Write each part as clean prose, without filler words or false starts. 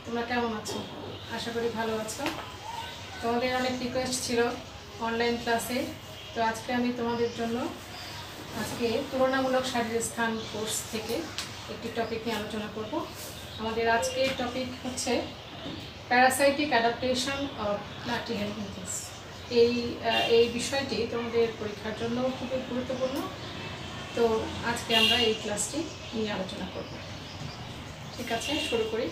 তোমরা কেমন আছো? আশা করি ভালো আছো। তোমাদের অনেক রিকোয়েস্ট ছিল অনলাইন ক্লাসে, তো আজকে আমি তোমাদের জন্য তুলনামূলক শারীরিক স্থান কোর্স থেকে একটি টপিক নিয়ে আলোচনা করব। আমাদের আজকের টপিক হচ্ছে প্যারাসাইটিক অ্যাডাপ্টেশন অফ প্লাটিহেলমিনথেস। এই বিষয়টি তোমাদের পরীক্ষার জন্য খুবই গুরুত্বপূর্ণ। তো আজকে আমরা এই ক্লাসটি নিয়ে আলোচনা করব। ঠিক আছে, শুরু করি।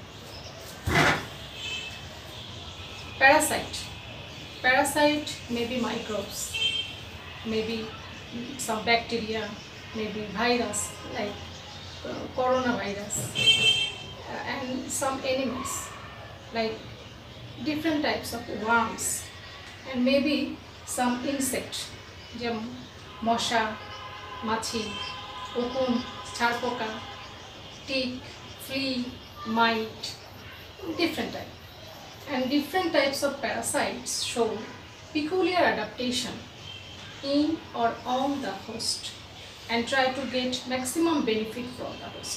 Parasite may be microbes, maybe some bacteria, maybe virus like coronavirus, and some animals like different types of worms, and maybe some insect যেমন মশা, মাছি, উকুন, ছারপোকা, tick, flea, mite, different types. And different types of parasites show peculiar adaptation in or on the host and try to get maximum benefit from the host.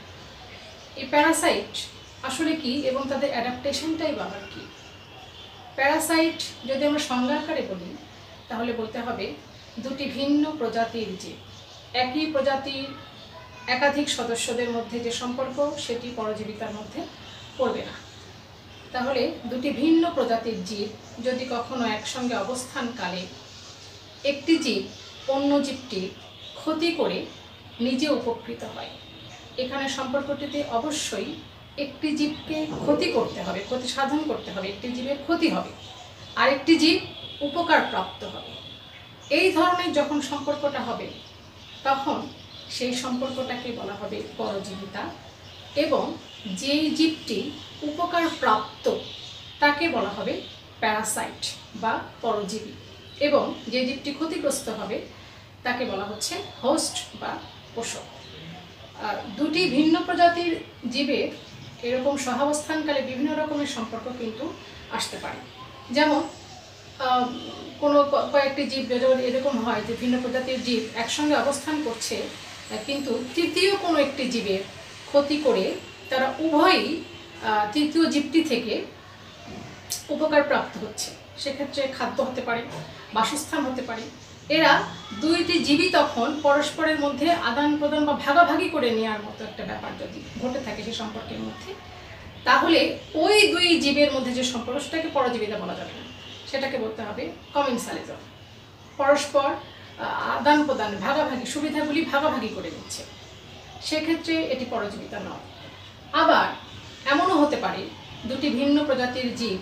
এই parasite আসলে কি এবং তাদের অ্যাডাপ্টেশনটাই বা কি? প্যারাসাইট যদি আমরা সংজ্ঞাকারে বলি তাহলে বলতে হবে দুটি ভিন্ন প্রজাতির জীব। একই প্রজাতির একাধিক সদস্যদের মধ্যে যে সম্পর্ক সেটি পরজীবিতার মধ্যে পড়বে না। তাহলে দুটি ভিন্ন প্রজাতির জীব যদি কখনো একসঙ্গে অবস্থানকালে একটি জীব অন্য জীবটির ক্ষতি করে নিজে উপকৃত হয়, এখানে সম্পর্কটিতে অবশ্যই একটি জীবকে ক্ষতি করতে হবে, ক্ষতি সাধন করতে হবে, একটি জীবের ক্ষতি হবে, আরেকটি জীব উপকার প্রাপ্ত হবে। এই ধরনের যখন সম্পর্কটা হবে তখন সেই সম্পর্কটাকে বলা হবে পরজীবিতা, এবং যেই জীবটি উপকার প্রাপ্ত তাকে বলা হবে প্যারাসাইট বা পরজীবী, এবং যে জীবটি ক্ষতিগ্রস্ত হবে তাকে বলা হচ্ছে হোস্ট বা পোষক। দুটি ভিন্ন প্রজাতির জীবের এরকম সহাবস্থানকালে বিভিন্ন রকমের সম্পর্ক কিন্তু আসতে পারে। যেমন কোনো কয়েকটি জীব যেমন এরকম হয় যে ভিন্ন প্রজাতির জীব একসঙ্গে অবস্থান করছে, কিন্তু তৃতীয় কোনো একটি জীবের ক্ষতি করে তারা উভয়ই তৃতীয় জীবটি থেকে উপকার প্রাপ্ত হচ্ছে। সেক্ষেত্রে খাদ্য হতে পারে, বাসস্থান হতে পারে। এরা দুইটি জীবই তখন পরস্পরের মধ্যে আদান প্রদান বা ভাগাভাগি করে নেওয়ার মতো একটা ব্যাপার যদি ঘটে থাকে সেই সম্পর্কের মধ্যে, তাহলে ওই দুই জীবের মধ্যে যে সম্পর্ক সেটাকে পরজীবিতা বলা যাবে না, সেটাকে বলতে হবে কমেন্সালিজম। পরস্পর আদান প্রদান, ভাগাভাগি, সুবিধাগুলি ভাগাভাগি করে নিচ্ছে, সেক্ষেত্রে এটি পরজীবিতা নয়। আবার এমনও হতে পারে দুটি ভিন্ন প্রজাতির জীব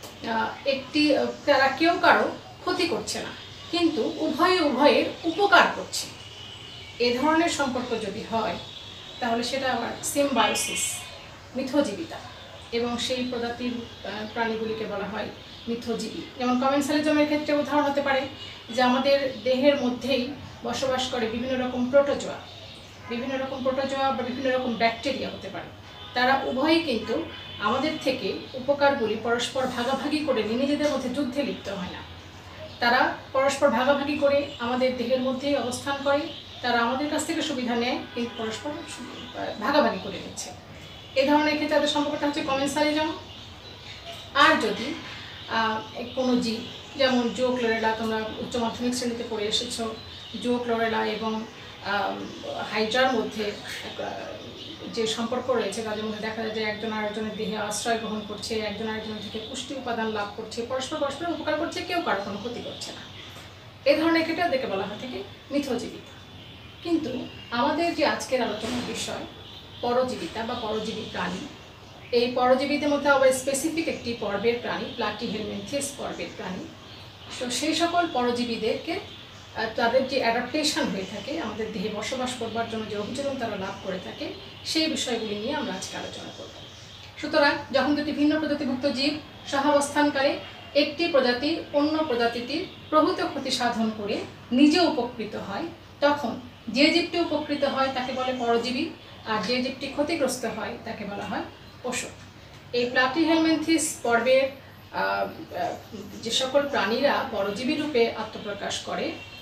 তারা কেউ কারো ক্ষতি করছে না, কিন্তু উভয়ের উপকার করছে। এ ধরনের সম্পর্ক যদি হয় তাহলে সেটা আবার সিম্বায়োসিস, মিথজীবিতা, এবং সেই প্রজাতির প্রাণীগুলিকে বলা হয় মিথজীবী। যেমন কমেন্সালিজমের ক্ষেত্রে উদাহরণ হতে পারে যে আমাদের দেহের মধ্যেই বসবাস করে বিভিন্ন রকম প্রোটোজোয়া বা বিভিন্ন রকম ব্যাকটেরিয়া হতে পারে। তারা উভয়ই কিন্তু আমাদের থেকে উপকারগুলি পরস্পর ভাগাভাগি করে নিজেদের মধ্যে যুদ্ধে লিপ্ত হয় না, তারা পরস্পর ভাগাভাগি করে আমাদের দেহের মধ্যেই অবস্থান করে, তারা আমাদের কাছ থেকে সুবিধা নেয় কিন্তু পরস্পর ভাগাভাগি করে নিচ্ছে। এ ধরনের ক্ষেত্রে তাদের সম্পর্কটা হচ্ছে কমেন্সালিজম। আর যদি কোনো জীব যেমন জো ক্লোরেলা, তোমরা উচ্চ মাধ্যমিক শ্রেণীতে পড়ে এসেছো, জো ক্লোরেলা এবং হাইড্রার মধ্যে যে সম্পর্ক রয়েছে তাদের মধ্যে দেখা যায় যে একজন আরেকজনের দেহে আশ্রয় গ্রহণ করছে, একজন আরেকজনের থেকে পুষ্টি উপাদান লাভ করছে, পরস্পর উপকার করছে, কেউ কারো কোনো ক্ষতি করছে না। এই ধরনের ক্ষেত্রে ওদেরকে বলা হয় থেকে মিথজীবিতা। কিন্তু আমাদের যে আজকের আলোচনার বিষয় পরজীবিতা বা পরজীবী প্রাণী, এই পরজীবীদের মধ্যে আবার স্পেসিফিক একটি পর্বের প্রাণী প্লাটিহেলমিনথেস পর্বের প্রাণী। তো সেই সকল পরজীবীদেরকে তাদের যে অ্যাডাপ্টেশন হয়ে থাকে, আমাদের দেহে বসবাস করবার জন্য যে অভিযোজন তারা লাভ করে থাকে, সেই বিষয়গুলি নিয়ে আমরা আজকে আলোচনা করব। সুতরাং যখন দুটি ভিন্ন প্রজাতিভুক্ত জীব সহাবস্থানকালে একটি প্রজাতি অন্য প্রজাতিটির প্রভূত ক্ষতি সাধন করে নিজে উপকৃত হয়, তখন যে জীবটি উপকৃত হয় তাকে বলে পরজীবী, আর যে জীবটি ক্ষতিগ্রস্ত হয় তাকে বলা হয় পোষক। এই প্লাটিহেলমিনথেস পর্বের যে সকল প্রাণীরা পরজীবী রূপে আত্মপ্রকাশ করে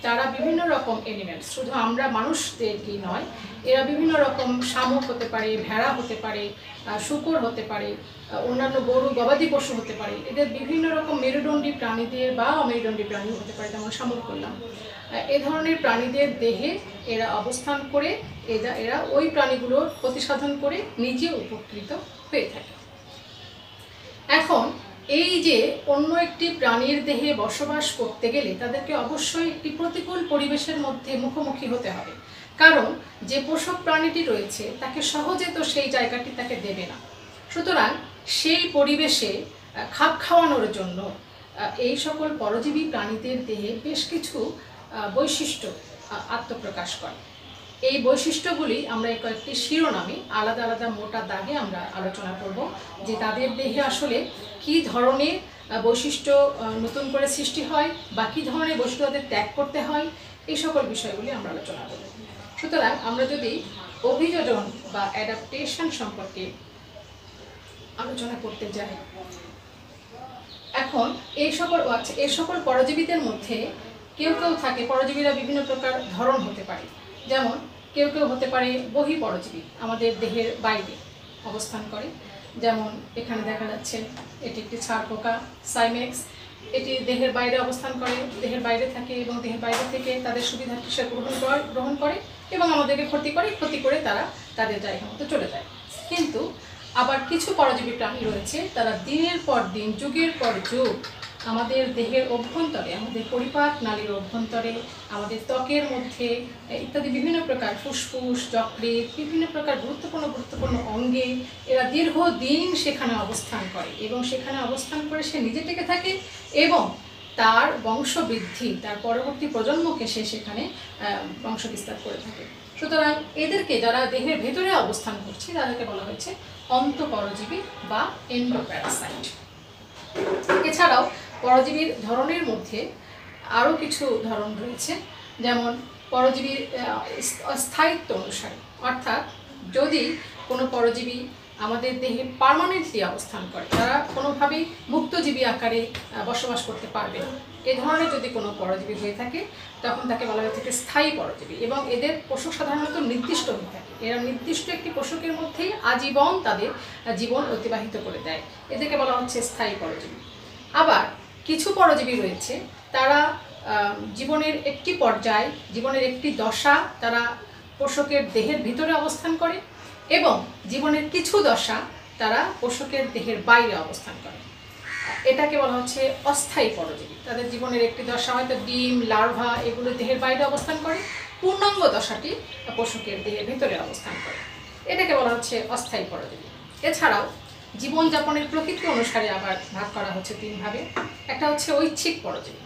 তারা বিভিন্ন রকম এনিম্যালস, শুধু আমরা মানুষদেরকেই নয়, এরা বিভিন্ন রকম শামুক হতে পারে, ভেড়া হতে পারে, শূকর হতে পারে, অন্যান্য গরু গবাদি পশু হতে পারে, এদের বিভিন্ন রকম মেরুদণ্ডী প্রাণীদের বা অমেরুদণ্ডী প্রাণী হতে পারে, যেমন শামুক করলাম, এ ধরনের প্রাণীদের দেহে এরা অবস্থান করে এরা ওই প্রাণীগুলোর প্রতিসাধন করে নিজে উপকৃত হয়ে থাকে। এখন এই যে অন্য একটি প্রাণীর দেহে বসবাস করতে গেলে তাদেরকে অবশ্যই একটি প্রতিকূল পরিবেশের মধ্যে মুখোমুখি হতে হবে, কারণ যে পোষক প্রাণীটি রয়েছে তাকে সহজে তো সেই জায়গাটি তাকে দেবে না। সুতরাং সেই পরিবেশে খাপ খাওয়ানোর জন্য এই সকল পরজীবী প্রাণীদের দেহে বেশ কিছু বৈশিষ্ট্য আত্মপ্রকাশ করে। এই বৈশিষ্ট্যগুলি আমরা কয়েকটি শিরোনামে আলাদা আলাদা মোটা দাগে আমরা আলোচনা করব, যে তাদের দেহে আসলে কী ধরনের বৈশিষ্ট্য নতুন করে সৃষ্টি হয় বা কী ধরনের বৈশিষ্ট্য তাদের ত্যাগ করতে হয়, এই সকল বিষয়গুলি আমরা আলোচনা করব। সুতরাং আমরা যদি অভিযোজন বা অ্যাডাপ্টেশন সম্পর্কে আলোচনা করতে যাই, এখন এই সকল পরজীবীদের মধ্যে কেউ কেউ থাকে, পরজীবীরা বিভিন্ন প্রকার ধরন হতে পারে। যেমন কেউ কেউ হতে পারে বহি পরজীবী, আমাদের দেহের বাইরে অবস্থান করে, যেমন এখানে দেখা যাচ্ছে এটি একটি ছাড় পোকা সাইমেক্স, এটি দেহের বাইরে অবস্থান করে, দেহের বাইরে থাকে এবং দেহের বাইরে থেকে তাদের সুবিধা হিসেবে গ্রহণ করে এবং আমাদেরকে ক্ষতি করে তারা তাদের জায়গা মতো চলে যায়। কিন্তু আবার কিছু পরজীবী প্রাণী রয়েছে, তারা দিনের পর দিন, যুগের পর যুগ আমাদের দেহের অভ্যন্তরে, আমাদের পরিপাক নালীর অভ্যন্তরে, আমাদের ত্বকের মধ্যে ইত্যাদি বিভিন্ন প্রকার ফুসফুস, যকৃৎ, বিভিন্ন প্রকার গুরুত্বপূর্ণ অঙ্গে এরা দীর্ঘদিন সেখানে অবস্থান করে এবং সেখানে অবস্থান করে সে নিজে টিকে থাকে এবং তার বংশবৃদ্ধি, তার পরবর্তী প্রজন্মকে সে সেখানে বংশ বিস্তার করে থাকে। সুতরাং এদেরকে, যারা দেহের ভেতরে অবস্থান করছে, তাদেরকে বলা হয়েছে অন্তঃপরজীবী বা এন্ডোপ্যারাসাইট। এছাড়াও পরজীবীর ধরনের মধ্যে আরও কিছু ধরন রয়েছে, যেমন পরজীবীর স্থায়িত্ব অনুসারে, অর্থাৎ যদি কোনো পরজীবী আমাদের দেহে পার্মানেন্টলি অবস্থান করে, তারা কোনোভাবেই মুক্তজীবী আকারে বসবাস করতে পারবে না, এ ধরনের যদি কোনো পরজীবী হয়ে থাকে তখন তাকে বলা হয়ে থাকে স্থায়ী পরজীবী। এবং এদের পোষক সাধারণত নির্দিষ্ট হয়ে থাকে, এরা নির্দিষ্ট একটি পোষকের মধ্যেই আজীবন তাদের জীবন অতিবাহিত করে দেয়, এদেরকে বলা হচ্ছে স্থায়ী পরজীবী। আবার কিছু পরজীবী রয়েছে, তারা জীবনের একটি পর্যায়, জীবনের একটি দশা তারা পোষকের দেহের ভিতরে অবস্থান করে এবং জীবনের কিছু দশা তারা পোষকের দেহের বাইরে অবস্থান করে, এটাকে বলা হচ্ছে অস্থায়ী পরজীবী। তাদের জীবনের একটি দশা হয়তো ডিম, লার্ভা এগুলো দেহের বাইরে অবস্থান করে, পূর্ণাঙ্গ দশাটি পোষকের দেহের ভিতরে অবস্থান করে, এটাকে বলা হচ্ছে অস্থায়ী পরজীবী। এছাড়াও জীবনযাপনের প্রকৃতি অনুসারে আবার ভাগ করা হচ্ছে তিন ভাবে। একটা হচ্ছে ঐচ্ছিক পরজীবী,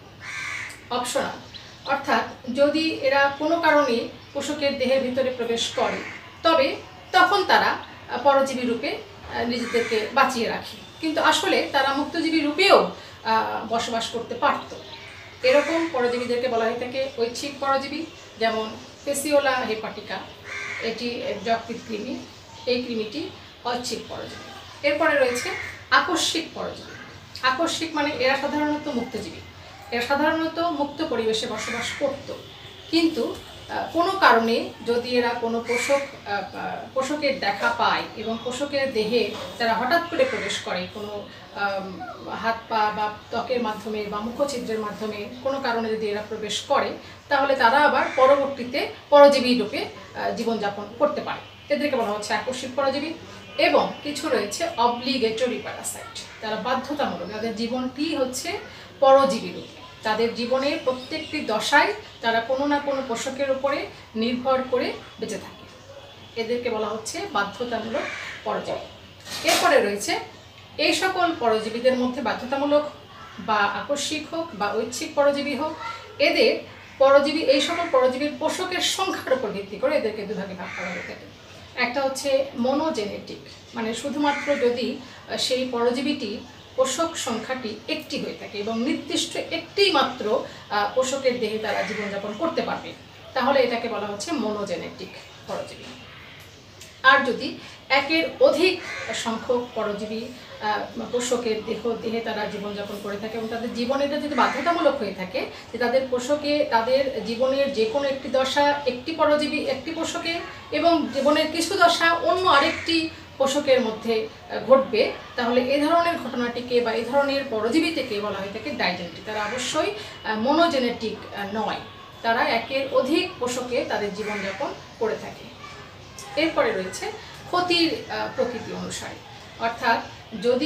অপশনাল, অর্থাৎ যদি এরা কোনো কারণে পোষকের দেহের ভিতরে প্রবেশ করে তবে তখন তারা পরজীবী রূপে নিজেদেরকে বাঁচিয়ে রাখে, কিন্তু আসলে তারা মুক্তজীবী রূপেও বসবাস করতে পারত। এরকম পরজীবীদেরকে বলা হয়ে থাকে ঐচ্ছিক পরজীবী। যেমন পেসিওলা হেপাটিকা, এটি যকৃৎ কৃমি, এই কৃমিটি ঐচ্ছিক পরজীবী। এরপরে রয়েছে আকস্মিক পরজীবী। আকস্মিক মানে এরা সাধারণত মুক্তজীবী, এরা সাধারণত মুক্ত পরিবেশে বসবাস করত, কিন্তু কোনো কারণে যদি এরা কোনো পোষকের দেখা পায় এবং পোষকের দেহে তারা হঠাৎ করে প্রবেশ করে, কোনো হাত পা বা ত্বকের মাধ্যমে বা মুখছিদ্রের মাধ্যমে কোনো কারণে যদি এরা প্রবেশ করে, তাহলে তারা আবার পরবর্তীতে পরজীবী রূপে জীবনযাপন করতে পারে, এদেরকে বলা হচ্ছে আকস্মিক পরজীবী। এবং কিছু রয়েছে অব্লিগেটরি প্যারাসাইট, তারা বাধ্যতামূলক, তাদের জীবনটি হচ্ছে পরজীবী রূপে, তাদের জীবনের প্রত্যেকটি দশায় তারা কোনো না কোনো পোষকের উপরে নির্ভর করে বেঁচে থাকে, এদেরকে বলা হচ্ছে বাধ্যতামূলক পরজীবী। এরপরে রয়েছে এই সকল পরজীবীদের মধ্যে বাধ্যতামূলক বা আকস্মিক হোক বা ঐচ্ছিক পরজীবী হোক, এদের এই সকল পরজীবীর পোষকের সংখ্যার উপর ভিত্তি করে এদেরকে দুভাগে ভাগ করা হয়ে থাকে। একটা হচ্ছে মনোজেনেটিক, মানে শুধুমাত্র যদি সেই পরজীবীটি পোষক সংখ্যাটি একটি হয়ে থাকে এবং নির্দিষ্ট একটি মাত্র পোষকের দেহে তারা জীবনযাপন করতে পারবে, তাহলে এটাকে বলা হচ্ছে মনোজেনেটিক পরজীবী। আর যদি একের অধিক সংখ্যক পরজীবী পোষকের দেহে তারা জীবনযাপন করে থাকে এবং তাদের জীবন এটা যদি বাধ্যতামূলক হয়ে থাকে যে তাদের পোষকে তাদের জীবনের যে কোনো একটি দশা একটি পরজীবী একটি পোষকে এবং জীবনের কিছু দশা অন্য আরেকটি পোষকের মধ্যে ঘটবে, তাহলে এই ধরনের ঘটনাটিকে বা এই ধরনের পরজীবীটিকে বলা হয়ে থাকে ডাইজেনেটিক। তারা অবশ্যই মনোজেনেটিক নয়, তারা একের অধিক পোষকে তাদের জীবনযাপন করে থাকে। এরপরে রয়েছে ক্ষতির প্রকৃতি অনুসারে, অর্থাৎ যদি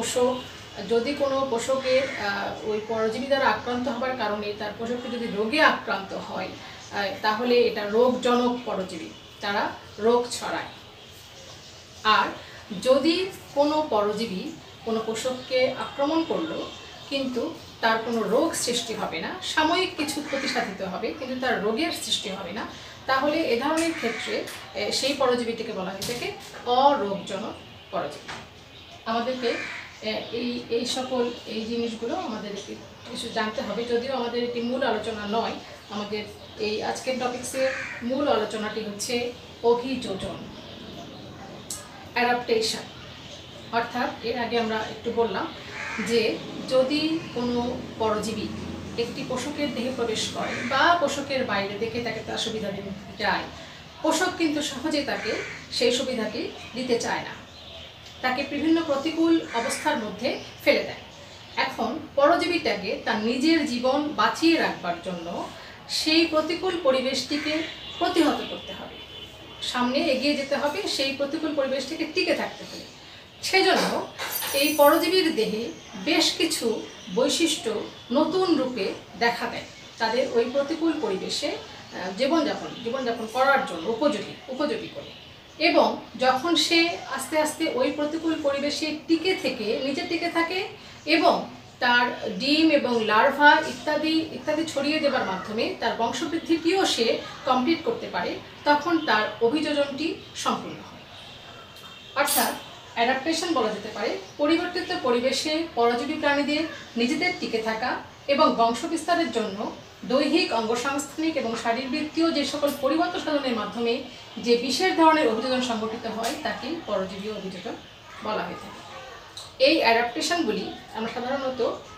কোনো পোষকের ওই পরজীবী দ্বারা আক্রান্ত হবার কারণে তার পোষকটি যদি রোগে আক্রান্ত হয়, তাহলে এটা রোগজনক পরজীবী, তারা রোগ ছড়ায়। আর যদি কোনো পরজীবী কোনো পোষককে আক্রমণ করলো কিন্তু তার কোনো রোগ সৃষ্টি হবে না, সাময়িক কিছু ক্ষতি সাধিত হবে কিন্তু তার রোগের সৃষ্টি হবে না, তাহলে এ ধরনের ক্ষেত্রে সেই পরজীবীটিকে বলা হয়ে থাকে অরোগজনক পরজীবী। আমাদেরকে এই সকল জিনিসগুলো আমাদের কিছু জানতে হবে, যদিও আমাদের এটি মূল আলোচনা নয়। আমাদের এই আজকের টপিক্সের মূল আলোচনাটি হচ্ছে অভিযোজন, অ্যাডাপ্টেশন। অর্থাৎ এর আগে আমরা একটু বললাম যে যদি কোনো পরজীবী একটি পোষকের দেহে প্রবেশ করে বা পোষকের বাইরে দেখে তাকে তার সুবিধা দিতে চায়, পোষক কিন্তু সহজে তাকে সেই সুবিধাটি দিতে চায় না, তাকে বিভিন্ন প্রতিকূল অবস্থার মধ্যে ফেলে দেয়। এখন পরজীবীটাকে তার নিজের জীবন বাঁচিয়ে রাখবার জন্য সেই প্রতিকূল পরিবেশটিকে প্রতিহত করতে হবে, সামনে এগিয়ে যেতে হবে, সেই প্রতিকূল পরিবেশটিকে টিকে থাকতে হবে। সেজন্য এই পরজীবীর দেহে বেশ কিছু বৈশিষ্ট্য নতুন রূপে দেখা দেয়, তাদের ওই প্রতিকূল পরিবেশে জীবনযাপন করার জন্য উপযোগী করে। এবং যখন সে আস্তে আস্তে ওই প্রতিকূল পরিবেশে নিজে টিকে থাকে এবং তার ডিম এবং লার্ভা ইত্যাদি ছড়িয়ে দেবার মাধ্যমে তার বংশবৃদ্ধিটিও সে কমপ্লিট করতে পারে, তখন তার অভিযোজনটি সম্পূর্ণ হয়। অর্থাৎ অ্যাডাপ্টেশন বলা যেতে পারে পরিবর্তিত পরিবেশে পরজীবী প্রাণীদের নিজেদের টিকে থাকা এবং বংশবিস্তারের জন্য দৈহিক, অঙ্গসংস্থানিক এবং শারীরবৃত্তীয় যে সকল পরিবর্তন সাধনের মাধ্যমে যে বিশেষ ধরনের অভিযোজন সংঘটিত হয় তাকে পরজীবী অভিযোজন বলা হয়ে থাকে। এই অ্যাডাপ্টেশনগুলি আমরা সাধারণত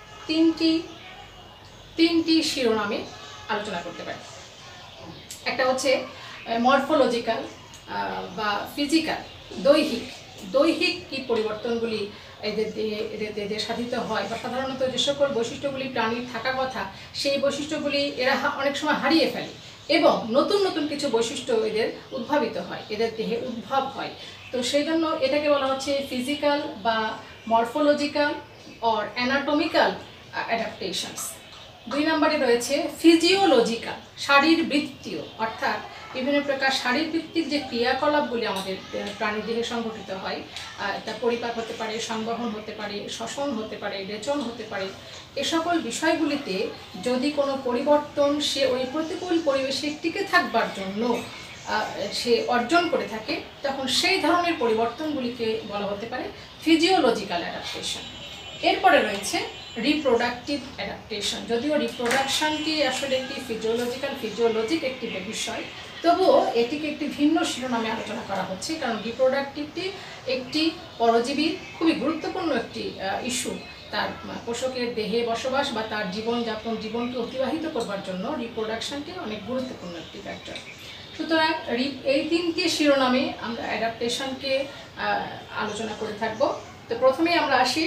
তিনটি শিরোনামে আলোচনা করতে পারি। একটা হচ্ছে মরফোলজিক্যাল বা ফিজিক্যাল, দৈহিক কি পরিবর্তনগুলি এদের সাধিত হয় বা সাধারণত যে সকল বৈশিষ্ট্যগুলি প্রাণীর থাকা কথা সেই বৈশিষ্ট্যগুলি এরা অনেক সময় হারিয়ে ফেলে এবং নতুন কিছু বৈশিষ্ট্য এদের উদ্ভাবিত হয়, এদের দেহে উদ্ভব হয়। তো সেই জন্য এটাকে বলা হচ্ছে ফিজিক্যাল বা মরফোলজিক্যাল অর অ্যানাটমিক্যাল অ্যাডাপ্টেশনস। 2 নম্বরে রয়েছে ফিজিওলজিক্যাল, শারীরবৃত্তীয়, অর্থাৎ বিভিন্ন প্রকার শারীরবৃত্তিক যে ক্রিয়াকলাপগুলি আমাদের প্রাণীদেহে সংঘটিত হয়, তা পরিপাক হতে পারে, সংবহন হতে পারে, শ্বসন হতে পারে, রেচন হতে পারে, এ সকল বিষয়গুলিতে যদি কোনো পরিবর্তন সে ওই প্রতিকূল পরিবেশে টিকে থাকবার জন্য সে অর্জন করে থাকে, তখন সেই ধরনের পরিবর্তনগুলিকে বলা হতে পারে ফিজিওলজিক্যাল অ্যাডাপ্টেশন। এরপরে রয়েছে রিপ্রোডাক্টিভ অ্যাডাপ্টেশন। যদিও রিপ্রোডাকশনটি আসলে একটি ফিজিওলজিক একটি বিষয়, তবুও এটিকে একটি ভিন্ন শিরোনামে আলোচনা করা হচ্ছে, কারণ রিপ্রোডাক্টিভটি একটি পরজীবীর খুবই গুরুত্বপূর্ণ একটি ইস্যু। তার পোষকের দেহে বসবাস বা তার জীবনকে অতিবাহিত করবার জন্য রিপ্রোডাকশনটি অনেক গুরুত্বপূর্ণ একটি ফ্যাক্টর। সুতরাং এই 3টি শিরোনামে আমরা অ্যাডাপ্টেশনকে আলোচনা করে থাকব। তো প্রথমেই আমরা আসি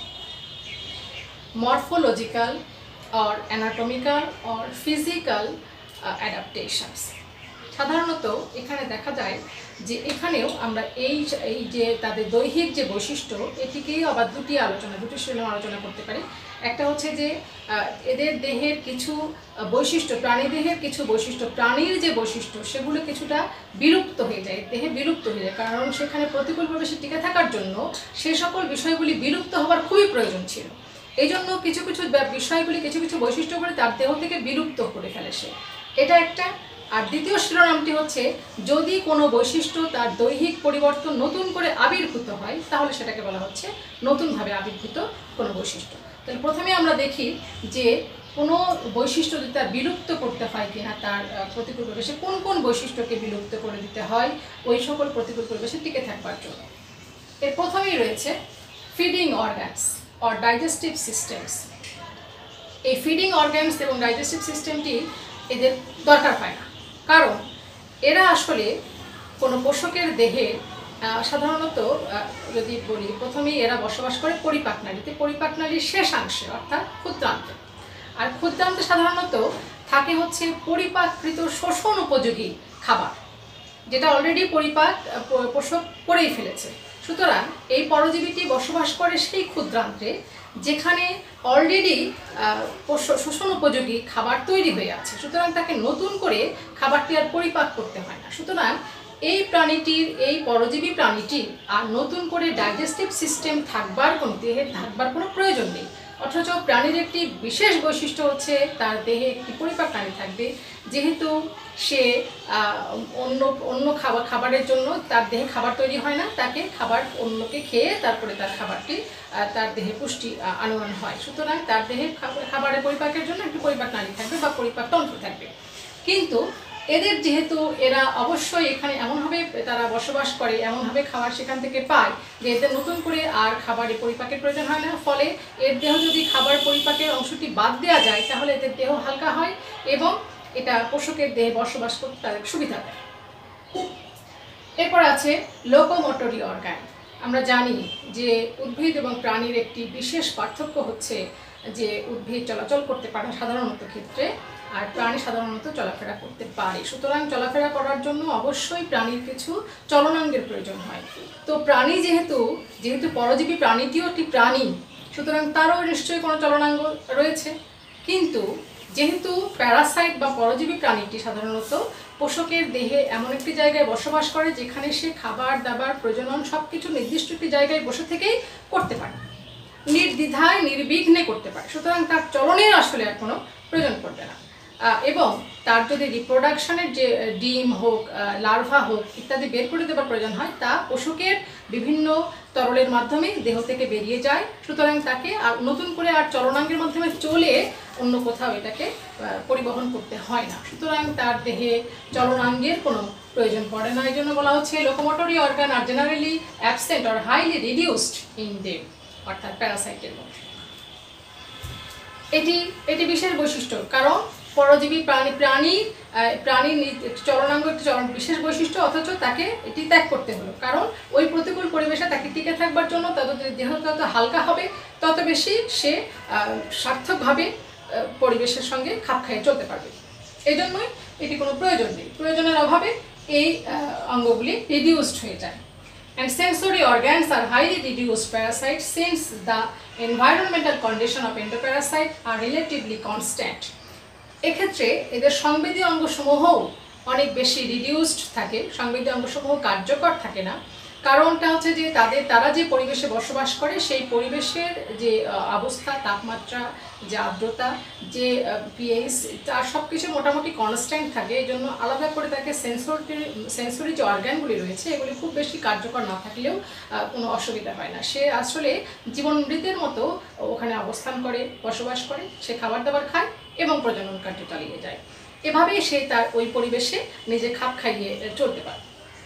morphological or anatomical or physical adaptations. সাধারণত এখানে দেখা যায় যে এখানেও আমরা এই যে তাদের দৈহিক যে বৈশিষ্ট্য, এটিকেই আবার দুটি শিরোনাম আলোচনা করতে পারি। একটা হচ্ছে যে এদের দেহের কিছু বৈশিষ্ট্য, প্রাণীদেহের কিছু বৈশিষ্ট্য, প্রাণীর যে বৈশিষ্ট্য সেগুলো কিছুটা বিলুপ্ত হয়ে যায়, দেহে বিলুপ্ত হয়ে যায়, কারণ সেখানে প্রতিকূল পরিবেশে টিকে থাকার জন্য সে সকল বিষয়গুলি বিলুপ্ত হবার খুবই প্রয়োজন ছিল। এই জন্য কিছু বিষয়গুলি, কিছু বৈশিষ্ট্যগুলি তার দেহ থেকে বিলুপ্ত করে ফেলে সে, এটা একটা। আর দ্বিতীয় শিরোনামটি হচ্ছে যদি কোনো বৈশিষ্ট্য তার দৈহিক পরিবর্তন নতুন করে আবির্ভূত হয়, তাহলে সেটাকে বলা হচ্ছে নতুনভাবে আবির্ভূত কোনো বৈশিষ্ট্য। তাহলে প্রথমে আমরা দেখি যে কোনো বৈশিষ্ট্য যদি তার বিলুপ্ত করতে হয় কিনা, তার প্রতিকূল পরিবেশে কোন কোন বৈশিষ্ট্যকে বিলুপ্ত করে দিতে হয় ওই সকল প্রতিকূল পরিবেশে টিকে থাকবার জন্য। এর প্রথমেই রয়েছে feeding organs or digestive systems. এই ফিডিং অর্গানস এবং ডাইজেস্টিভ সিস্টেমটি এদের দরকার হয় না, কারণ এরা আসলে কোনো পোষকের দেহে সাধারণত যদি বলি, প্রথমেই এরা বসবাস করে পরিপাকনালীতে, পরিপাকনালীর শেষাংশে অর্থাৎ ক্ষুদ্রান্তে। আর ক্ষুদ্রান্তে সাধারণত থাকে হচ্ছে পরিপাককৃত শোষণ উপযোগী খাবার, যেটা অলরেডি পোষক করেই ফেলেছে। সুতরাং এই পরজীবীটি বসবাস করে সেই ক্ষুদ্রান্তে যেখানে অলরেডি শোষণ উপযোগী খাবার তৈরি হয়ে আছে, সুতরাং তাকে নতুন করে খাবারটি আর পরিপাক করতে হয় না। সুতরাং এই প্রাণীটির, এই পরজীবী প্রাণীটির আর নতুন করে ডাইজেস্টিভ সিস্টেম দেহের থাকবার কোনো প্রয়োজন নেই। অথচ প্রাণীর একটি বিশেষ বৈশিষ্ট্য হচ্ছে তার দেহে একটি পরিপাক নালী থাকবে, যেহেতু সে অন্য খাবারের জন্য তার দেহে খাবার তৈরি হয় না, তাকে খাবার অন্যকে খেয়ে তারপরে তার খাবারটি তার দেহে পুষ্টি আনয়ন হয়। সুতরাং তার দেহে খাবারের পরিপাকের জন্য একটি পরিপাক নালী থাকবে বা পরিপাক তন্ত্র থাকবে। কিন্তু এদের যেহেতু এরা অবশ্যই এখানে এমনভাবে তারা বসবাস করে, এমনভাবে খাবার সেখান থেকে পায় যে এদের নতুন করে আর খাবারের পরিপাকের প্রয়োজন হয় না। ফলে এর দেহ যদি খাবার পরিপাকের অংশটি বাদ দেওয়া যায় তাহলে এদের দেহ হালকা হয় এবং এটা পোষকের দেহে বসবাস করতে তাদের সুবিধা দেয়। এরপর আছে লোকোমোটরি অর্গান। আমরা জানি যে উদ্ভিদ এবং প্রাণীর একটি বিশেষ পার্থক্য হচ্ছে যে উদ্ভিদ চলাচল করতে পারে সাধারণত ক্ষেত্রে, আর প্রাণী সাধারণত চলাফেরা করতে পারে। সুতরাং চলাফেরা করার জন্য অবশ্যই প্রাণীর কিছু চলনাঙ্গের প্রয়োজন হয়। তো প্রাণী যেহেতু পরজীবী প্রাণীটিও একটি প্রাণী, সুতরাং তারও নিশ্চয়ই কোনো চলনাঙ্গ রয়েছে। কিন্তু যেহেতু প্যারাসাইট বা পরজীবী প্রাণীটি সাধারণত পোষকের দেহে এমন একটি জায়গায় বসবাস করে যেখানে সে খাবার দাবার প্রজনন সব কিছু নির্দিষ্ট একটি জায়গায় বসে থেকেই করতে পারে, নির্দ্বিধায় নির্বিঘ্নে করতে পারে। সুতরাং তার চলনের আসলে আর কোনো প্রয়োজন পড়বে না। এবং তার যদি রিপ্রোডাকশনের যে ডিম হোক, লার্ভা হোক ইত্যাদি বের করে দেওয়ার প্রয়োজন হয়, তা পোষকের বিভিন্ন তরলের মাধ্যমে দেহ থেকে বেরিয়ে যায়। সুতরাং তাকে আর নতুন করে আর চলনাঙ্গের মাধ্যমে চলে অন্য কোথাও এটাকে পরিবহন করতে হয় না। সুতরাং তার দেহে চলনাঙ্গের কোনো প্রয়োজন পড়ে না। এই জন্য বলা হচ্ছে লোকোমোটরি অর্গান আর generally absent or highly reduced in them, অর্থাৎ প্যারাসাইটের মধ্যে। এটি বিশেষ বৈশিষ্ট্য, কারণ পরজীবী প্রাণীর চলনাঙ্গ একটি বিশেষ বৈশিষ্ট্য, অথচ তাকে এটি ত্যাগ করতে হলো। কারণ ওই প্রতিকূল পরিবেশে তাকে টিকে থাকবার জন্য দেহ যত হালকা হবে তত বেশি সে সার্থকভাবে পরিবেশের সঙ্গে খাপ খাইয়ে চলতে পারবে। এই জন্যই এটি কোনো প্রয়োজন নেই, প্রয়োজনের অভাবে এই অঙ্গগুলি রিডিউসড হয়ে যায়। And sensory organs are highly reduced parasites since the environmental condition of endoparasite are relatively constant. এক্ষেত্রে এদের সংবেদী অঙ্গসমূহও অনেক বেশি রিডিউসড থাকে, সংবেদী অঙ্গসমূহ কার্যকর থাকে না। কারণটা হচ্ছে যে তারা যে পরিবেশে বসবাস করে সেই পরিবেশের যে অবস্থা, তাপমাত্রা, যে আর্দ্রতা, যে পিএইচ, তার সব কিছু মোটামুটি কনস্ট্যান্ট থাকে। এই জন্য আলাদা করে তাকে সেন্সরি যে অর্গানগুলি রয়েছে এগুলি খুব বেশি কার্যকর না থাকলেও কোনো অসুবিধা হয় না। সে আসলে জীবন মৃতের মতো ওখানে অবস্থান করে, বসবাস করে, সে খাবার দাবার খায় এবং প্রজনন কার্য চালিয়ে যায়। এভাবেই সে তার ওই পরিবেশে নিজে খাপ খাইয়ে চলতে পারে।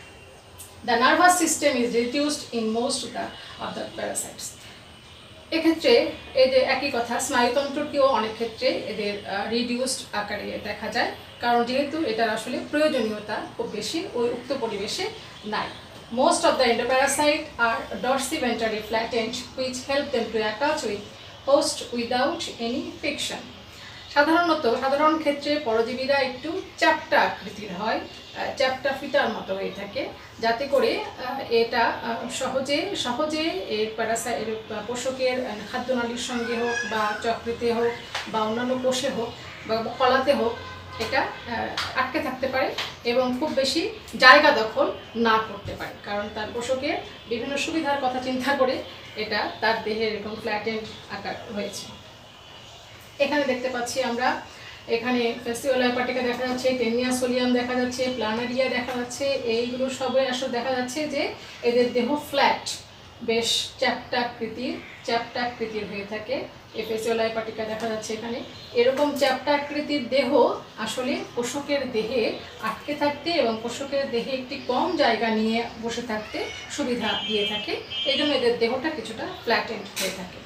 The nervous system is reduced in most of the parasites. এক্ষেত্রে এদের একই কথা, স্নায়ুতন্ত্রটিও অনেক ক্ষেত্রে এদের রিডিউসড আকারে দেখা যায়, কারণ যেহেতু এটার আসলে প্রয়োজনীয়তা খুব বেশি ওই উক্ত পরিবেশে নাই। Most of the endoparasites are dorsiventrally flattened, which help them to attach with host without any friction. সাধারণ ক্ষেত্রে পরজীবীরা একটু চ্যাপ্টা আকৃতির হয়, চ্যাপ্টা ফিটার মতো হয়ে থাকে, যাতে করে এটা সহজে এর পোষকের খাদ্যনালীর সঙ্গে হোক বা যকৃতে হোক বা অন্যান্য কোষে হোক বা কলাতে হোক এটা আটকে থাকতে পারে এবং খুব বেশি জায়গা দখল না করতে পারে, কারণ তার পোষকের বিভিন্ন সুবিধার কথা চিন্তা করে এটা তার দেহের এরকম ফ্ল্যাটেন্ড আকার হয়েছে। এখানে দেখতে পাচ্ছি আমরা, এখানে ফেস্টিওলা হেপাটিকা দেখা যাচ্ছে, টেনিয়া সোলিয়াম দেখা যাচ্ছে, প্লানারিয়া দেখা যাচ্ছে। এইগুলো সবই আসলে দেখা যাচ্ছে যে এদের দেহ ফ্ল্যাট, বেশ চ্যাপ্টা আকৃতির হয়ে থাকে। এপিসিওলাই পাটিকা দেখা যাচ্ছে এখানে। এরকম চ্যাপ্টা আকৃতির দেহ আসলে পোষকের দেহে আটকে থাকতে এবং পোষকের দেহে একটি কম জায়গা নিয়ে বসে থাকতে সুবিধা দিয়ে থাকে। এই জন্য এদের দেহটা কিছুটা ফ্ল্যাটেন্ড হয়ে থাকে।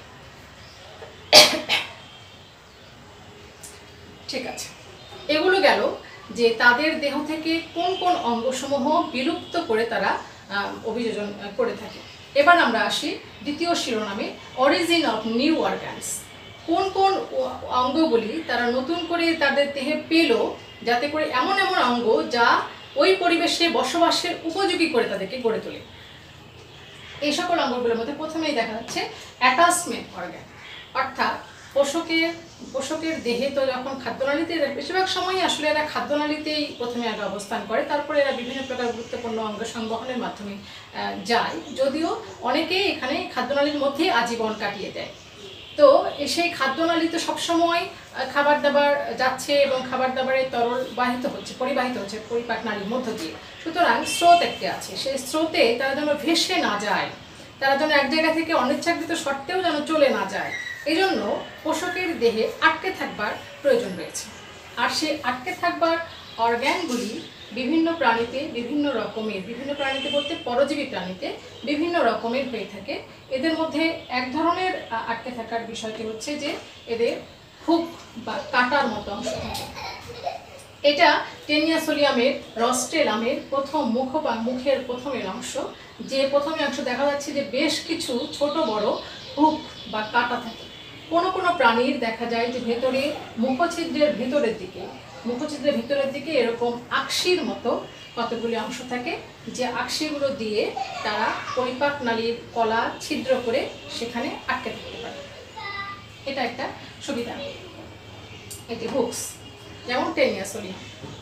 ঠিক আছে, এগুলো গেল যে তাদের দেহ থেকে কোন কোন অঙ্গসমূহ বিলুপ্ত করে তারা অভিযোজন করে থাকে। এবার আমরা আসি দ্বিতীয় শিরোনামে, অরিজিন অফ নিউ অর্গানস। কোন কোন অঙ্গগুলি তারা নতুন করে তাদের দেহে পেল, যাতে করে এমন এমন অঙ্গ যা ওই পরিবেশে বসবাসের উপযোগী করে তাদেরকে গড়ে তোলে। এই সকল অঙ্গগুলোর মধ্যে প্রথমেই দেখা যাচ্ছে অ্যাটাচমেন্ট অর্গান, অর্থাৎ পোষকের দেহে তো যখন খাদ্যনালীতে, বেশিরভাগ সময়ই আসলে এরা খাদ্যনালীতেই প্রথমে আগে অবস্থান করে, তারপরে এরা বিভিন্ন প্রকার গুরুত্বপূর্ণ অঙ্গ সংবহনের মাধ্যমে যায়, যদিও অনেকেই এখানে খাদ্যনালীর মধ্যেই আজীবন কাটিয়ে দেয়। তো সেই খাদ্যনালী তো সবসময় খাবার দাবার যাচ্ছে এবং খাবার দাবারের তরল পরিবাহিত হচ্ছে পরিপাক নালীর মধ্য দিয়ে। সুতরাং স্রোত একটি আছে, সেই স্রোতে তারা যেন ভেসে না যায়, তারা যেন এক জায়গা থেকে অনিচ্ছাকৃত সত্ত্বেও যেন চলে না যায়, এই জন্য পোষকের দেহে আটকে থাকবার প্রয়োজন রয়েছে। আর সেই আটকে থাকবার অর্গ্যানগুলি বিভিন্ন প্রাণীতে বিভিন্ন প্রাণীতে বলতে পরজীবী প্রাণীতে বিভিন্ন রকমের হয়ে থাকে। এদের মধ্যে এক ধরনের আটকে থাকার বিষয়টি হচ্ছে যে এদের হুক বা কাটার মতো অংশ থাকে। এটা টেনিয়াসোলিয়ামের রস্টেলামের প্রথম মুখের প্রথমের অংশ, যে প্রথমে অংশ দেখা যাচ্ছে যে বেশ কিছু ছোট বড় হুক বা কাটা থাকে। কোনো কোনো প্রাণীর দেখা যায় যে ভেতরে মুখছিদ্রের ভিতরের দিকে এরকম আকশির মতো কতগুলি অংশ থাকে, যে আকশিগুলো দিয়ে তারা পরিপাক নালীর কলা ছিদ্র করে সেখানে আটকে থাকতে পারে। এটা একটা সুবিধা, এটি হুকস, যেমন টেনিয়াসোলিয়াম।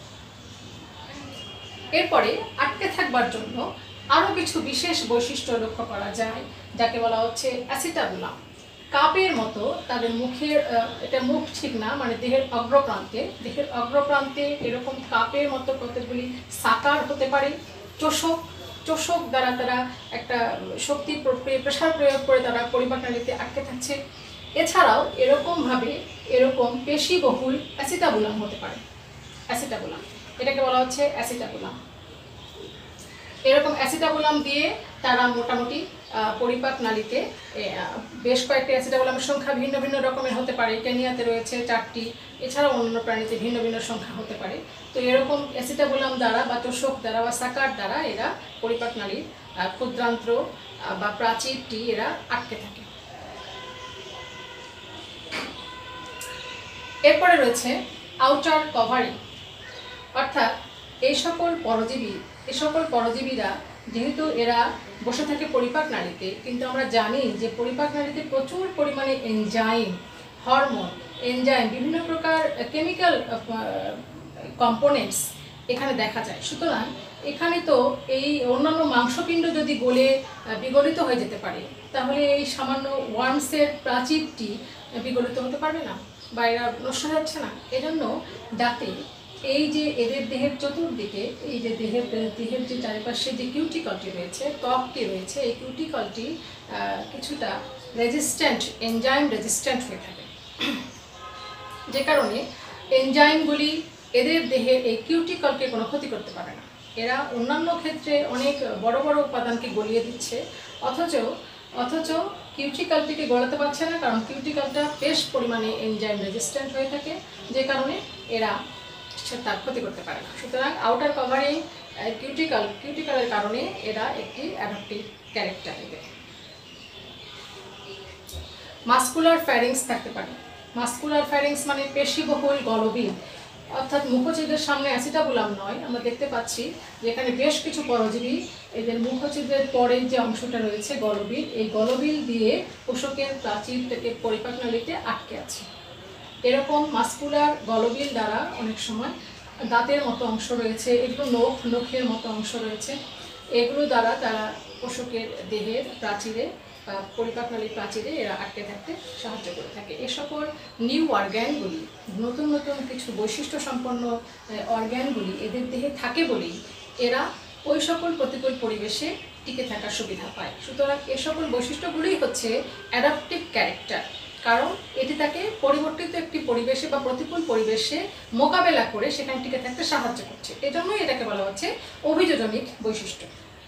এরপরে আটকে থাকবার জন্য আরও কিছু বিশেষ বৈশিষ্ট্য লক্ষ্য করা যায়, যাকে বলা হচ্ছে অ্যাসিটাবুলাম। কাপের মতো তাদের মুখের, এটা মুখ ঠিক না, মানে দেহের অগ্রপ্রান্তে এরকম কাপের মতো কতগুলি সাকার হতে পারে। চোষক দ্বারা তারা একটা শক্তি প্রেসার প্রয়োগ করে তারা পরিপাক নালীতে আটকে থাকছে। এছাড়াও এরকম পেশিবহুল অ্যাসিটাবুলাম হতে পারে। এটাকে বলা হচ্ছে অ্যাসিটাবুলাম। এরকম অ্যাসিটাবুলাম দিয়ে তারা মোটামুটি পরিপাক নালীতে বেশ কয়েকটি অ্যাসিটাবুলামের সংখ্যা ভিন্ন ভিন্ন রকমের হতে পারে। টেনিয়াতে রয়েছে 4টি, এছাড়াও অন্যান্য প্রাণীতে ভিন্ন ভিন্ন সংখ্যা হতে পারে। তো এরকম অ্যাসিটাবুলাম দ্বারা বা চোষক দ্বারা বা সাকার দ্বারা এরা পরিপাক নালীর ক্ষুদ্রান্ত্র বা প্রাচীরটি এরা আটকে থাকে। এরপরে রয়েছে আউটার কভারিং, অর্থাৎ এই সকল পরজীবীরা যেহেতু এরা বসে থাকে পরিপাক নালীতে, কিন্তু আমরা জানি যে পরিপাক নালীতে প্রচুর পরিমাণে এনজাইম, হরমোন, বিভিন্ন প্রকার কেমিক্যাল কম্পোনেন্টস এখানে দেখা যায়। সুতরাং এখানে তো এই অন্যান্য মাংসপিণ্ড যদি গলে বিগলিত হয়ে যেতে পারে, তাহলে এই সামান্য ওয়ার্মসের প্রাচীরটি বিগলিত হতে পারবে না বা এরা নষ্ট হয়ে যাচ্ছে না। এজন্য দাঁতে এই যে এদের দেহের চতুর্দিকে এই যে দেহের যে চারিপাশে যে কিউটিকলটি রয়েছে, ত্বকটি রয়েছে, এই কিউটিকলটি কিছুটা এনজাইম রেজিস্ট্যান্ট হয়ে থাকে, যে কারণে এনজাইমগুলি এদের দেহের এই কিউটিকলকে কোনো ক্ষতি করতে পারে না। এরা অন্যান্য ক্ষেত্রে অনেক বড় বড় উপাদানকে গলিয়ে দিচ্ছে, অথচ কিউটিকলটিকে গলাতে পারছে না, কারণ কিউটিকলটা বেশ পরিমাণে এনজাইম রেজিস্ট্যান্ট হয়ে থাকে, যে কারণে এরা তার ক্ষতি করতে পারে না। সুতরাং আউটার কভারিং কিউটিকলের কারণে এরা একটি অ্যাডাপটিভ ক্যারেক্টার নেবে। মাস্কুলার ফ্যারিংস থাকতে পারে। মাস্কুলার ফ্যারিংস মানে পেশিবহুল গলবিল, অর্থাৎ মুখছিদ্রের সামনে অ্যাসিটাবুলাম নয়, আমরা দেখতে পাচ্ছি যেখানে বেশ কিছু পরজীবী এদের মুখছিদ্রের পরের যে অংশটা রয়েছে গলবিল, এই গলবিল দিয়ে পোষকের প্রাচীর থেকে পরিপাক নালীতে আটকে আছে। এরকম মাস্কুলার গলবিল দ্বারা অনেক সময় দাঁতের মতো অংশ রয়েছে, এগুলো নখের মতো অংশ রয়েছে, এগুলো দ্বারা তারা পোষকের দেহের প্রাচীরে বা পরিপাক নালীর প্রাচীরে এরা আটকে থাকতে সাহায্য করে থাকে। এ সকল নিউ অর্গ্যানগুলি, নতুন কিছু বৈশিষ্ট্য সম্পন্ন অর্গ্যানগুলি এদের দেহে থাকে বলেই এরা ওই সকল প্রতিকূল পরিবেশে টিকে থাকার সুবিধা পায়। সুতরাং এ সকল বৈশিষ্ট্যগুলোই হচ্ছে অ্যাডাপটিভ ক্যারেক্টার, কারণ এটি তাকে পরিবর্তিত একটি পরিবেশে বা প্রতিকূল পরিবেশে মোকাবেলা করে সেখানে টিকে থাকতে সাহায্য করছে। এজন্যই এটাকে বলা হচ্ছে অভিযোজনিক বৈশিষ্ট্য।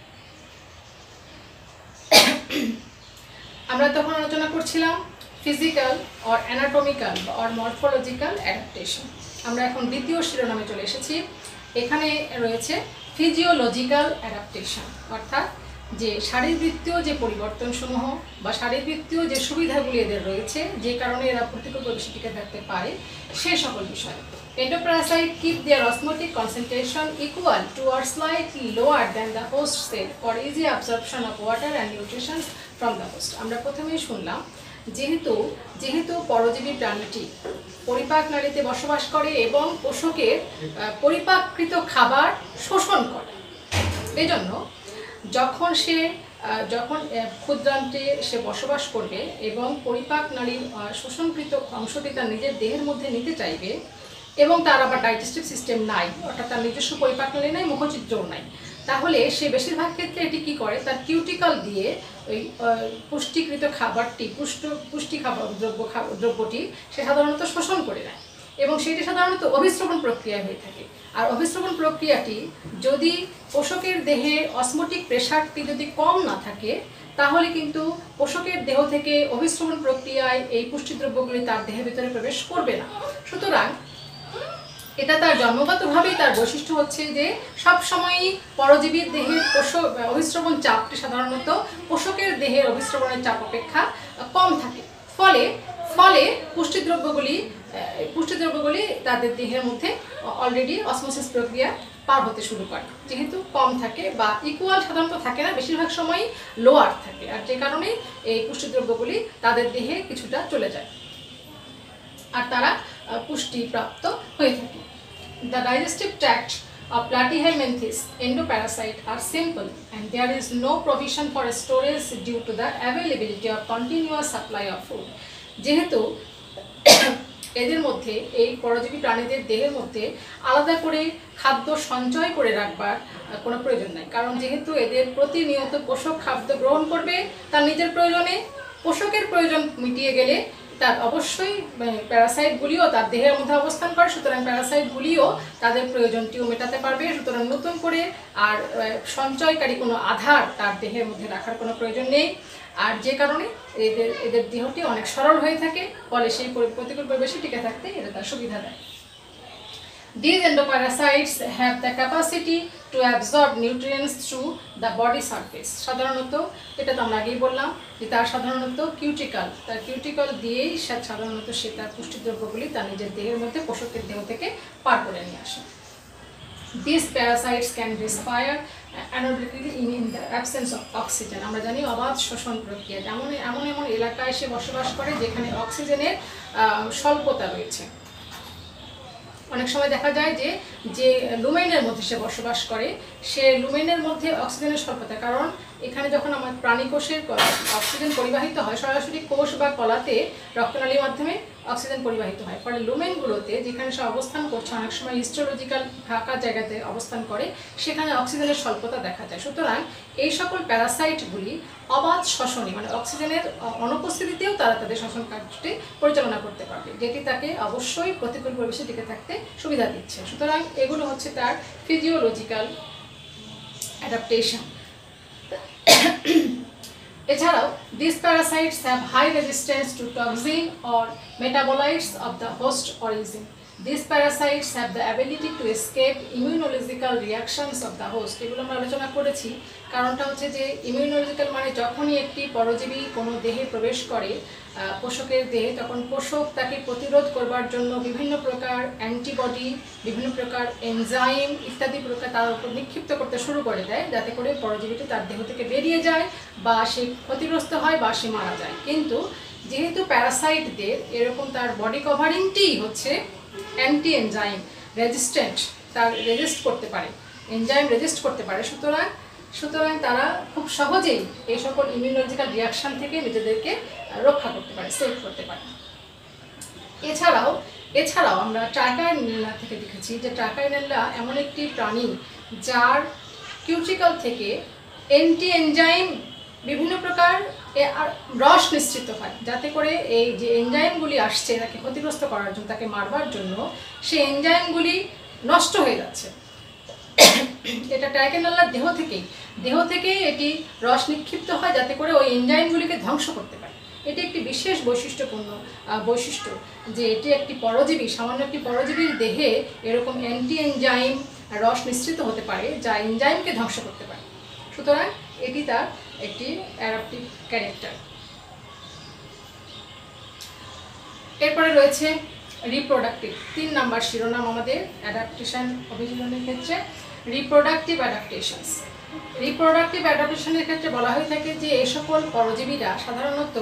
আমরা তখন আলোচনা করছিলাম physical or anatomical or morphological adaptation. আমরা এখন দ্বিতীয় শিরোনামে চলে এসেছি। এখানে রয়েছে ফিজিওলজিক্যাল অ্যাডাপ্টেশন, অর্থাৎ যে শারীরবৃত্তীয় যে পরিবর্তনসমূহ বা শারীরবৃত্তীয় যে সুবিধাগুলি এদের রয়েছে, যে কারণে এরা প্রতিকূল পরিবেশে টিকে থাকতে পারে, সে সকল বিষয়। Endoparasite keep their osmotic concentration equal to or slightly lower than the host cell for easy absorption of water and nutrition from the host. আমরা প্রথমেই শুনলাম যেহেতু পরজীবী প্রাণীটি পরিপাক নালীতে বসবাস করে এবং পোষকের পরিপাককৃত খাবার শোষণ করে, এজন্য যখন ক্ষুদ্রান্তে সে বসবাস করবে এবং পরিপাক নালীর শোষণকৃত অংশটি তার নিজের দেহের মধ্যে নিতে চাইবে এবং তার আবার ডাইজেস্টিভ সিস্টেম নাই, অর্থাৎ তার নিজস্ব পরিপাক নালী নাই, মুখচিত্রও নাই, তাহলে সে বেশিরভাগ ক্ষেত্রে এটি কী করে, তার কিউটিকল দিয়ে ওই পুষ্টিকৃত খাবারটি পুষ্টি খাবার দ্রব্যটি সে সাধারণত শোষণ করে নেয় এবং সেটি সাধারণত অভিস্রবণ প্রক্রিয়ায় হয়ে থাকে। আর অভিস্রবণ প্রক্রিয়াটি যদি পোষকের দেহে অসমোটিক প্রেশারটি যদি কম না থাকে, তাহলে কিন্তু পোষকের দেহ থেকে অভিস্রবণ প্রক্রিয়ায় এই পুষ্টিদ্রব্যগুলি তার দেহের ভিতরে প্রবেশ করবে না। সুতরাং এটা তার জন্মগতভাবেই তার বৈশিষ্ট্য হচ্ছে যে সবসময়ই পরজীবীর দেহের অভিস্রবণ চাপটি সাধারণত পোষকের দেহের অভিস্রবণের চাপ অপেক্ষা কম থাকে। ফলে পুষ্টিদ্রব্যগুলি তাদের দেহের মধ্যে অলরেডি অসমোসিস প্রক্রিয়া পার হতে শুরু করে, যেহেতু কম থাকে বা ইকুয়াল সাধারণত থাকে না, বেশিরভাগ সময় লোয়ার থাকে, আর যে কারণে এই পুষ্টিদ্রব্যগুলি তাদের দেহে কিছুটা চলে যায় আর তারা পুষ্টিপ্রাপ্ত হয়ে থাকে। The digestive tract of Platyhelminthes endoparasite are simple and there is no provision for storage due to the availability of continuous supply of food. যেহেতু এদের মধ্যে এই পরজীবী প্রাণীদের দেহের মধ্যে আলাদা করে খাদ্য সঞ্চয় করে রাখবার কোনো প্রয়োজন নাই, কারণ যেহেতু এদের প্রতিনিয়ত পোষক খাদ্য গ্রহণ করবে তার নিজের প্রয়োজনে, পোষকের প্রয়োজন মিটিয়ে গেলে তার অবশ্যই প্যারাসাইটগুলিও তার দেহের মধ্যে অবস্থান করে, সুতরাং প্যারাসাইটগুলিও তাদের প্রয়োজনটিও মেটাতে পারবে। সুতরাং নতুন করে আর সঞ্চয়কারী কোনো আধার তার দেহের মধ্যে রাখার কোনো প্রয়োজন নেই, আর যে কারণে এদের দেহটি অনেক সরল হয়ে থাকে, ফলে সেই প্রতিকূল পরিবেশে টিকে থাকতে এটা তার সুবিধা দেয়। These endoparasites have the capacity to absorb nutrients through the body surface. সাধারণত এটা তো আমরা আগেই বললাম যে তার সাধারণত কিউটিকল দিয়েই সাধারণত সে তার পুষ্টিদ্রব্যগুলি তার নিজের দেহের মধ্যে পোষকের দেহ থেকে পার করে নিয়ে আসে। These parasites can respire anaerobically in the absence of oxygen. আমরা জানি অবাধ শ্বসন প্রক্রিয়া, এমন এলাকায় সে বসবাস করে যেখানে অক্সিজেনের স্বল্পতা রয়েছে। অনেক সময় দেখা যায় যে লুমেনের মধ্যে সে বসবাস করে, সে লুমেনের মধ্যে অক্সিজেনের স্বল্পতা, কারণ এখানে যখন আমার প্রাণী কোষের অক্সিজেন পরিবাহিত হয় সরাসরি কোষ বা কলাতে রক্তনালীর মাধ্যমে অক্সিজেন পরিবাহিত হয়, ফলে লুমেনগুলোতে যেখানে সে অবস্থান করছে অনেক সময় হিস্টোলজিক্যাল ফাঁকা জায়গাতে অবস্থান করে, সেখানে অক্সিজেনের স্বল্পতা দেখা যায়। সুতরাং এই সকল প্যারাসাইটগুলি অবাধ শ্বসনে মানে অক্সিজেনের অনুপস্থিতিতেও তারা তাদের শ্বসন কার্যটি পরিচালনা করতে পারবে, যেটি তাকে অবশ্যই প্রতিকূল পরিবেশে টিকে থাকতে সুবিধা দিচ্ছে। সুতরাং এগুলো হচ্ছে তার ফিজিওলজিক্যাল অ্যাডাপ্টেশন। এছাড়াও these parasites have high resistance to toxin or metabolites of the host origin. These parasites have the ability to escape immunological reactions of the host. এগুলো আমরা আলোচনা করেছি। কারণটা হচ্ছে যে ইমিউনোলজিক্যাল মানে যখনই একটি পরজীবী কোনো দেহে প্রবেশ করে পোষকের দেহে, তখন পোষক তাকে প্রতিরোধ করবার জন্য বিভিন্ন প্রকার অ্যান্টিবডি, বিভিন্ন প্রকার এনজাইম ইত্যাদি প্রকার তার উপর নিক্ষিপ্ত করতে শুরু করে দেয়, যাতে করে পরজীবীটি তার দেহ থেকে বেরিয়ে যায় বা সে ক্ষতিগ্রস্ত হয় বা সে মারা যায়। কিন্তু যেহেতু প্যারাসাইটদের এরকম তার বডি কভারিংটিই হচ্ছে অ্যান্টি এনজাইম রেজিস্ট্যান্ট, তার রেজিস্ট করতে পারে, এনজাইম রেজিস্ট করতে পারে, সুতরাং তারা খুব সহজেই এই সকল ইমিউনোলজিক্যাল রিয়াকশান থেকে নিজেদেরকে রক্ষা করতে পারে, সেভ করতে পারে। এছাড়াও আমরা ট্রাকাইনেল্লা থেকে দেখেছি যে ট্রাকাইনেল্লা এমন একটি প্রাণী যার কিউটিকল থেকে অ্যান্টি এনজাইম বিভিন্ন প্রকার রস নিঃসৃত হয়, যাতে করে এই যে এনজাইমগুলি আসছে তাকে ক্ষতিগ্রস্ত করার জন্য, তাকে মারবার জন্য, সেই এনজাইমগুলি নষ্ট হয়ে যাচ্ছে। এটা ট্রাইকেনাল্লার দেহ থেকেই এটি রস নিক্ষিপ্ত হয়, যাতে করে ওই এনজাইমগুলিকে ধ্বংস করতে পারে। এটি একটি বিশেষ বৈশিষ্ট্যপূর্ণ বৈশিষ্ট্য যে এটি একটি পরজীবী, সামান্য একটি পরজীবীর দেহে এরকম অ্যান্টি এনজাইম রস নিঃসৃত হতে পারে যা এনজাইমকে ধ্বংস করতে পারে। সুতরাং এটি তার একটি অ্যাডাপটিভ ক্যারেক্টার। এরপরে রয়েছে রিপ্রোডাক্টিভ, 3 নাম্বার শিরোনাম আমাদের অ্যাডাপটেশন অভিযোজনের ক্ষেত্রে, রিপ্রোডাক্টিভ অ্যাডাপটেশনস। রিপ্রোডাক্টিভ অ্যাডাপটেশনের ক্ষেত্রে বলা হয়ে থাকে যে এই সকল পরজীবীরা সাধারণত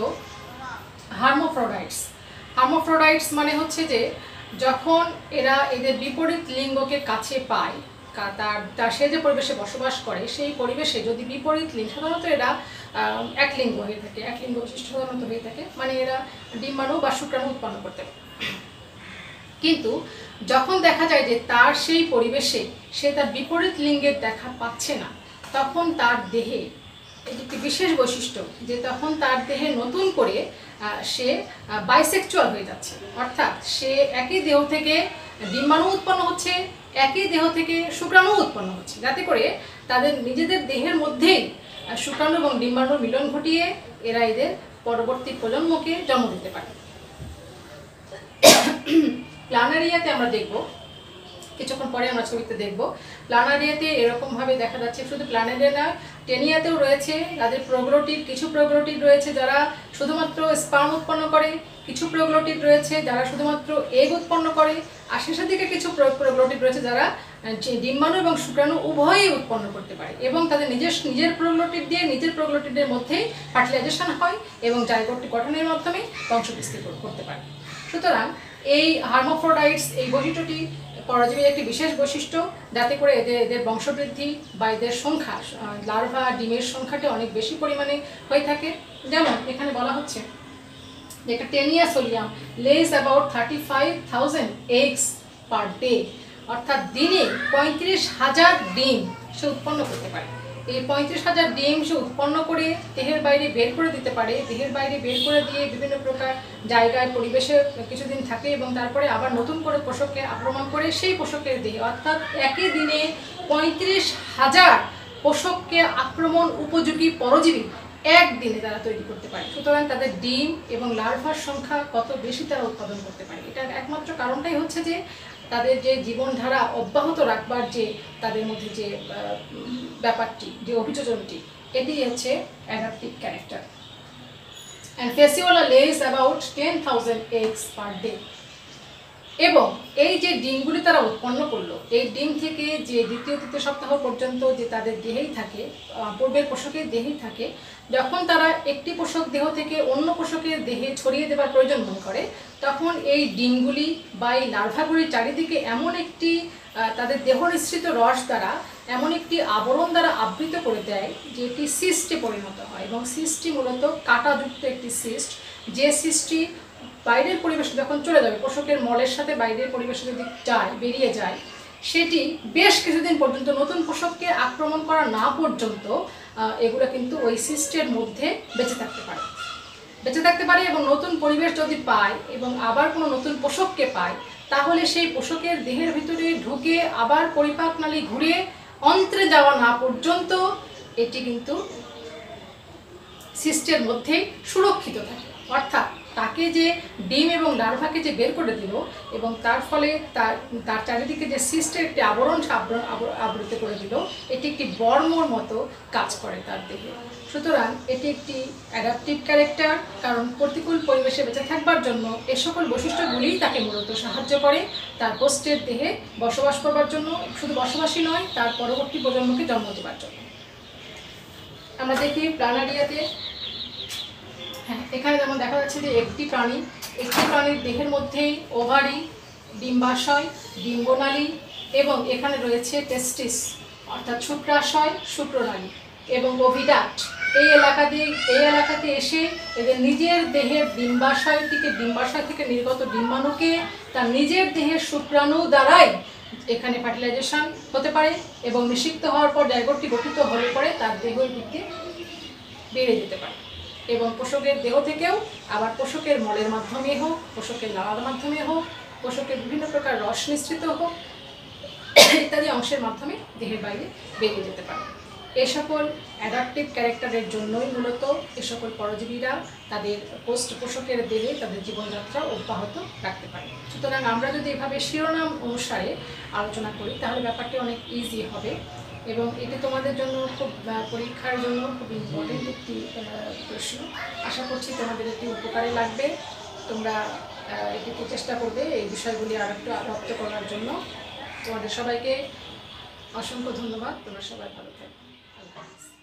হার্মোফ্রোডাইটস মানে হচ্ছে যে যখন এরা এদের বিপরীত লিঙ্গকে কাছে পায়, সে যে পরিবেশে বসবাস করে সেই পরিবেশে যদি বিপরীত লিঙ্গ, সাধারণত এরা এক লিঙ্গ হয়ে থাকে, এক লিঙ্গ বিশিষ্ট সাধারণত হয়ে থাকে, মানে এরা ডিম্বাণু বা শুক্রাণু উৎপন্ন করতে পারে। কিন্তু যখন দেখা যায় যে তার সেই পরিবেশে সে তার বিপরীত লিঙ্গের দেখা পাচ্ছে না, তখন তার দেহে, এটি একটি বিশেষ বৈশিষ্ট্য যে তখন তার দেহে নতুন করে সে বাইসেক্সুয়াল হয়ে যাচ্ছে, অর্থাৎ সে একই দেহ থেকে ডিম্বাণু উৎপন্ন হচ্ছে, একই দেহ থেকে শুক্রাণু উৎপন্ন হচ্ছে, যাতে করে তাদের নিজেদের দেহের মধ্যেই শুক্রাণু এবং ডিম্বাণুর মিলন ঘটিয়ে এরা এদের পরবর্তী প্রজন্মকে জন্ম দিতে পারে। প্ল্যানারিয়াতে আমরা দেখব, কিছুক্ষণ পরে আমরা ছবিতে দেখব, প্ল্যানারিয়াতে এরকমভাবে দেখা যাচ্ছে। শুধু প্ল্যানারিয়া না, টেনিয়াতেও রয়েছে, তাদের কিছু প্রোগ্লোটিড রয়েছে যারা শুধুমাত্র স্পার্ম উৎপন্ন করে, কিছু প্রোগ্লোটিড রয়েছে যারা শুধুমাত্র এগ উৎপন্ন করে, আর শেষের দিকে কিছু প্রোগ্লোটিড রয়েছে যারা ডিম্বাণু এবং শুক্রাণু উভয়ই উৎপন্ন করতে পারে, এবং তাদের নিজের প্রোগ্লোটিড দিয়ে নিজের প্রোগ্লোটিডের মধ্যেই ফার্টিলাইজেশন হয় এবং জাইগোট গঠনের মাধ্যমে বংশবিস্তার করতে পারে। সুতরাং এই হার্মোফ্রোডাইটস, এই বৈশিষ্ট্যটি পরজীবীর একটি বিশেষ বৈশিষ্ট্য, যাতে করে এদের বংশবৃদ্ধি বা এদের সংখ্যা, লার্ভা ডিমের সংখ্যাটি অনেক বেশি পরিমাণে হয়ে থাকে। যেমন এখানে বলা হচ্ছে যে একটা Taenia solium lays about 35,000 eggs per day, অর্থাৎ দিনে 35,000 ডিম সে উৎপন্ন করতে পারে। এই 35,000 ডিম সে উৎপন্ন করে দেহের বাইরে বের করে দিতে পারে। দেহের বাইরে বের করে দিয়ে বিভিন্ন প্রকার জায়গায় পরিবেশে কিছুদিন থাকে এবং তারপরে আবার নতুন করে পোষককে আক্রমণ করে সেই পোষকের দেহে, অর্থাৎ একই দিনে 35,000 পোষককে আক্রমণ উপযোগী পরজীবী একদিনে তারা তৈরি করতে পারে। সুতরাং তাদের ডিম এবং লার্ভার সংখ্যা কত বেশি তারা উৎপাদন করতে পারে, এটার একমাত্র কারণটাই হচ্ছে যে তাদের যে জীবনধারা অব্যাহত রাখবার যে তাদের মধ্যে যে ব্যাপারটি, যে অভিযোজনটি, এটি হচ্ছে adaptive character. And Fasciola lays about 10,000 eggs per day. এবং এই যে ডিমগুলি তারা উৎপন্ন করলো, এই ডিম থেকে যে দ্বিতীয় তৃতীয় সপ্তাহ পর্যন্ত যে তাদের দেহেই থাকে, পূর্বের পোষকের দেহেই থাকে, যখন তারা একটি পোষক দেহ থেকে অন্য পোষকের দেহে ছড়িয়ে দেওয়ার প্রয়োজন মনে করে, তখন এই ডিমগুলি বা এই লার্ভাগুলির চারিদিকে এমন একটি তাদের দেহ নিঃসৃত রস দ্বারা এমন একটি আবরণ দ্বারা আবৃত করে দেয় যেটি সিস্টে পরিণত হয়। এবং সিস্টটি মূলত কাঁটাযুক্ত একটি সিস্ট, যে সিস্টটি বাইরের পরিবেশে যখন চলে যাবে, পোষকের মলের সাথে বাইরের পরিবেশে যদি বেরিয়ে যায়, সেটি বেশ কিছুদিন পর্যন্ত নতুন পোষককে আক্রমণ করা না পর্যন্ত এগুলো কিন্তু ওই সিস্টের মধ্যে বেঁচে থাকতে পারে এবং নতুন পরিবেশ যদি পায় এবং আবার কোনো নতুন পোষককে পায়, তাহলে সেই পোষকের দেহের ভিতরে ঢুকে আবার পরিপাক নালী ঘুরে অন্ত্রে যাওয়া না পর্যন্ত এটি কিন্তু সিস্টের মধ্যেই সুরক্ষিত থাকে। অর্থাৎ তাকে যে ডিম এবং লার্ভাকে যে বের করে দিল এবং তার ফলে তার চারিদিকে যে সিস্টের একটি আবরণ আবৃত করে দিল, এটি একটি বর্মর মতো কাজ করে তার দেহে। সুতরাং এটি একটি অ্যাডাপটিভ ক্যারেক্টার, কারণ প্রতিকূল পরিবেশে বেঁচে থাকবার জন্য এ সকল বৈশিষ্ট্যগুলিই তাকে মূলত সাহায্য করে তার হোস্টের দেহে বসবাস করবার জন্য, শুধু বসবাসই নয়, তার পরবর্তী প্রজন্মকে জন্ম দেবার জন্য। আমরা দেখি প্ল্যানারিয়াতে, হ্যাঁ, এখানে যেমন দেখা যাচ্ছে যে একটি প্রাণীর দেহের মধ্যেই ওভারি, ডিম্বাশয়, ডিম্বনালী এবং এখানে রয়েছে টেস্টিস অর্থাৎ শুক্রাশয়, শুক্রনালী এবং ওভিডাক্ট। এই এলাকাতে এসে এদের নিজের দেহের ডিম্বাশয় থেকে নির্গত ডিম্বাণুকে তার নিজের দেহের শুক্রাণু দ্বারাই এখানে ফার্টিলাইজেশন হতে পারে এবং নিষিক্ত হওয়ার পর জায়গোটটি গঠিত হলে পরে তার দেহের দিকে বেড়ে যেতে পারে এবং পোষকের দেহ থেকেও আবার পোষকের মলের মাধ্যমে হোক, পোষকের লালার মাধ্যমে হোক, পোষকের বিভিন্ন প্রকার রস নিঃসৃত হোক ইত্যাদি অংশের মাধ্যমে দেহের বাইরে বেরিয়ে যেতে পারে। এ সকল অ্যাডাপটিভ ক্যারেক্টারের জন্যই মূলত এ সকল পরজীবীরা তাদের পোস্ট পোষকের দেহে তাদের জীবনযাত্রা অব্যাহত রাখতে পারে। সুতরাং আমরা যদি এভাবে শিরোনাম অনুসারে আলোচনা করি তাহলে ব্যাপারটি অনেক ইজি হবে এবং এটি তোমাদের জন্য খুব পরীক্ষার জন্য খুব ইম্পর্টেন্ট একটি প্রশ্ন। আশা করছি তোমাদের এটি উপকারে লাগবে। তোমরা এটিকে চেষ্টা করবে এই বিষয়গুলি আর একটু আয়ত্ত করার জন্য। তোমাদের সবাইকে অসংখ্য ধন্যবাদ। তোমরা সবাই ভালো থাকবে। আল্লাহ হাফেজ।